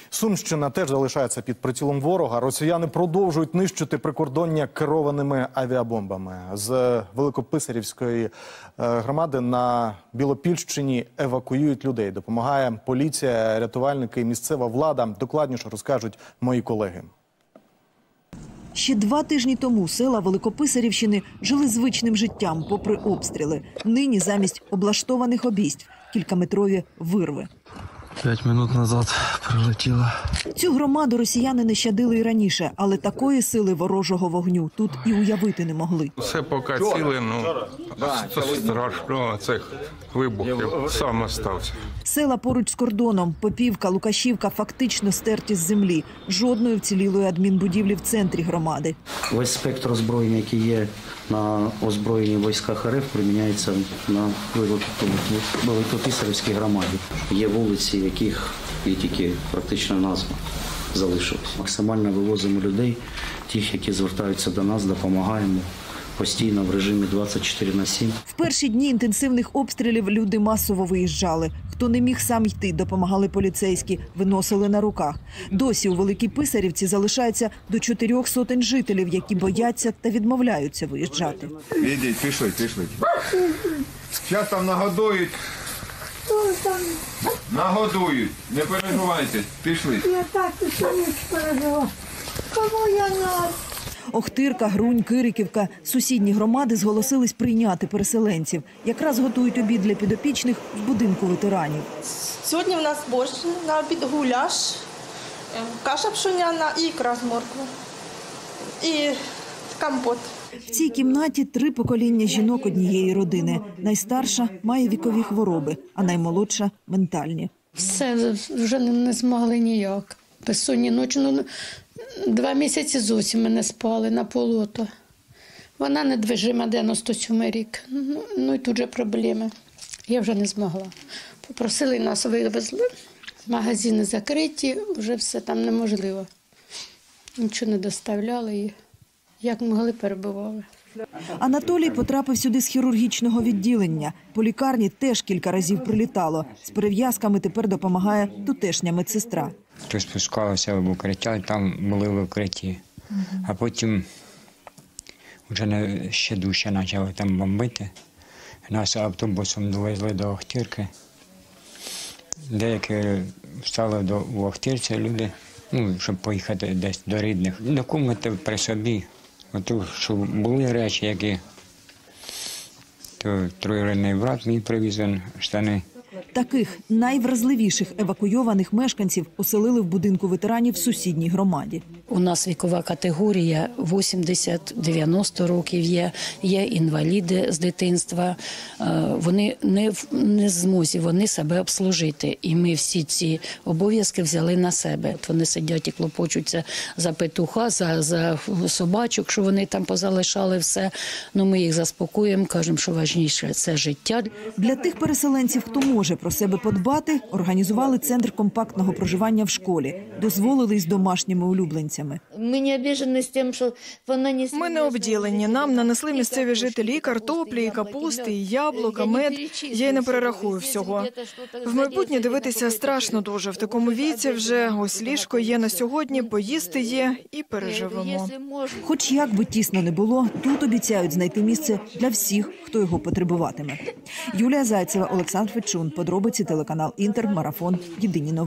Сумщина теж залишається під прицілом ворога. Росіяни продовжують нищити прикордоння керованими авіабомбами. З Великописарівської громади на Білопільщині евакуюють людей. Допомагає поліція, рятувальники і місцева влада. Докладніше розкажуть мої колеги. Ще 2 тижні тому села Великописарівщини жили звичним життям, попри обстріли. Нині замість облаштованих обійств – кількаметрові вирви. 5 минут назад прилетіло. Цю громаду росіяни не щадили і раніше, але такої сили ворожого вогню тут і уявити не могли. Все покатили, це страшно, цих вибухів сам остався. Села поруч з кордоном, Попівка, Лукашівка фактично стерті з землі. Жодної вцілілої адмінбудівлі в центрі громади. Весь спектр озброєння, який є на озброєнні військах РФ, приміняється на Великописарівській громаді. Є вулиці, яких є тільки практично назва залишилась. Максимально вивозимо людей, тих, які звертаються до нас, допомагаємо. Постійно в режимі 24/7. В перші дні інтенсивних обстрілів люди масово виїжджали. Хто не міг сам йти, допомагали поліцейські, виносили на руках. Досі у Великій Писарівці залишається до 400 жителів, які бояться та відмовляються виїжджати. Ідіть, пішли. Зараз там нагодують. Нагодують. Не переживайте, пішли. Я так переживаю. Кому я надо? Охтирка, Грунь, Кириківка – сусідні громади зголосились прийняти переселенців. Якраз готують обід для підопічних в будинку ветеранів. Сьогодні в нас борщ на обід, гуляш, каша пшоняна і ікра з моркви. І компот. В цій кімнаті 3 покоління жінок однієї родини. Найстарша має вікові хвороби, а наймолодша – ментальні. Все, вже не змогли ніяк. Безсонні ночі, 2 місяці зовсім ми не спали на полото. Вона недвижима, 97-й рік. Ну і тут же проблеми. Я вже не змогла. Попросили нас, вивезли. Магазини закриті, вже все там неможливо. Нічого не доставляли і як могли перебували. Анатолій потрапив сюди з хірургічного відділення. По лікарні теж кілька разів прилітало. З перев'язками тепер допомагає тутешня медсестра. То спускалися в укриття, і там були в укритті. А потім вже ще дужче почали там бомбити. Нас автобусом довезли до Охтирки. Деякі встали в Охтирці люди, щоб поїхати десь до рідних. Документи при собі. Ото, що були речі, які то троюрідний брат мій привіз штани. Таких найвразливіших евакуйованих мешканців оселили в будинку ветеранів в сусідній громаді. У нас вікова категорія 80-90 років є інваліди з дитинства. Вони не в змозі себе обслужити. І ми всі ці обов'язки взяли на себе. Вони сидять і клопочуться за петуха, за собачок, що вони там позалишали все. Ми їх заспокоюємо, кажемо, що важніше – це життя. Для тих переселенців, хто може про себе подбати, організували центр компактного проживання в школі. Дозволили із домашніми улюбленцями. Ми не обділені. Нам нанесли місцеві жителі і картоплі, і капусти, і яблука, мед. Я й не перерахую всього. В майбутнє дивитися страшно дуже. В такому віці вже ось ліжко є на сьогодні, поїсти є і переживемо. Хоч як би тісно не було, тут обіцяють знайти місце для всіх, хто його потребуватиме. Юлія Зайцева, Олександр Фечун. Подробиці телеканал Інтер, Марафон. Єдині новини.